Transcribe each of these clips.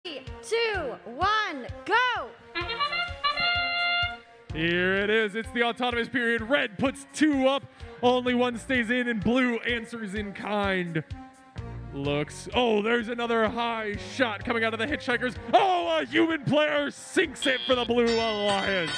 2, 1, go! Here it is. It's the autonomous period. Red puts 2 up. Only 1 stays in, and blue answers in kind. Looks. Oh, there's another high shot coming out of the Hitchhikers. Oh, a human player sinks it for the Blue Alliance.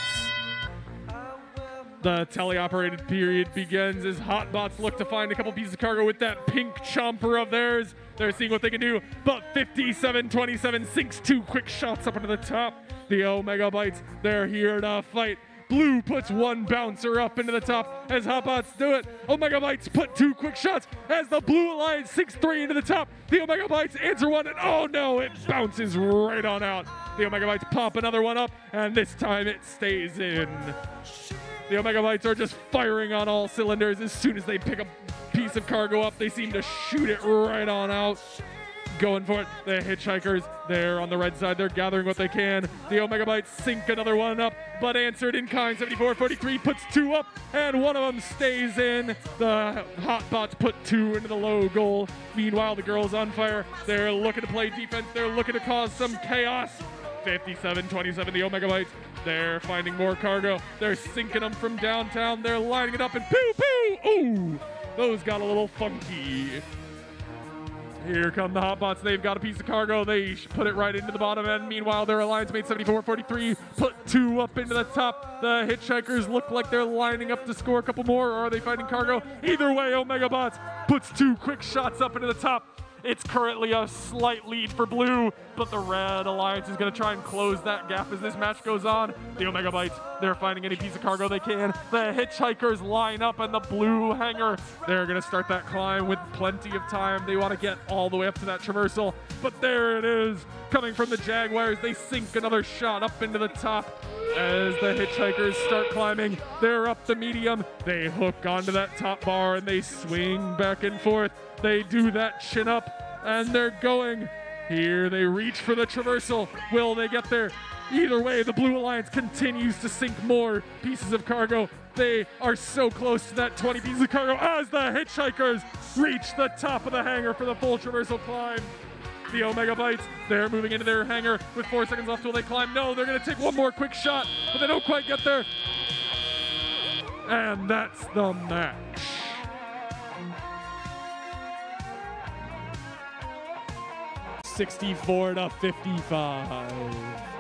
The teleoperated period begins as Hotbots look to find a couple pieces of cargo with that pink chomper of theirs. They're seeing what they can do, but 57-27 sinks 2 quick shots up into the top. The Omegabytes, they're here to fight. Blue puts 1 bouncer up into the top as Hotbots do it. Omegabytes put 2 quick shots as the Blue Alliance sinks 3 into the top. The Omegabytes answer 1, and oh no, it bounces right on out. The Omegabytes pop another 1 up, and this time it stays in. The Omegabytes are just firing on all cylinders. As soon as they pick a piece of cargo up, they seem to shoot it right on out. Going for it. The Hitchhikers, they're on the red side. They're gathering what they can. The Omegabytes sink another 1 up, but answered in kind. 74-43 puts 2 up, and 1 of them stays in. The Hotbots put 2 into the low goal. Meanwhile, the girls on fire. They're looking to play defense. They're looking to cause some chaos. 57-27, the Omegabytes. They're finding more cargo. They're sinking them from downtown. They're lining it up, and poo-poo! Ooh, those got a little funky. Here come the Hotbots. They've got a piece of cargo. They put it right into the bottom end. Meanwhile, their alliance mate 74-43 put 2 up into the top. The Hitchhikers look like they're lining up to score a couple more, or are they fighting cargo? Either way, Omegabots puts 2 quick shots up into the top. It's currently a slight lead for blue, but the Red Alliance is going to try and close that gap as this match goes on. The Omegabytes, they're finding any piece of cargo they can. The Hitchhikers line up, and the blue hangar, they're going to start that climb with plenty of time. They want to get all the way up to that traversal, but there it is. Coming from the Jaguars, they sink another shot up into the top. As the Hitchhikers start climbing, they're up the medium. They hook onto that top bar, and they swing back and forth. They do that chin up, and they're going. Here they reach for the traversal. Will they get there? Either way, the Blue Alliance continues to sink more pieces of cargo. They are so close to that 20 pieces of cargo as the Hitchhikers reach the top of the hangar for the full traversal climb. The Omegabytes, they're moving into their hangar with 4 seconds left till they climb. No, they're going to take 1 more quick shot, but they don't quite get there. And that's the match. 64-55.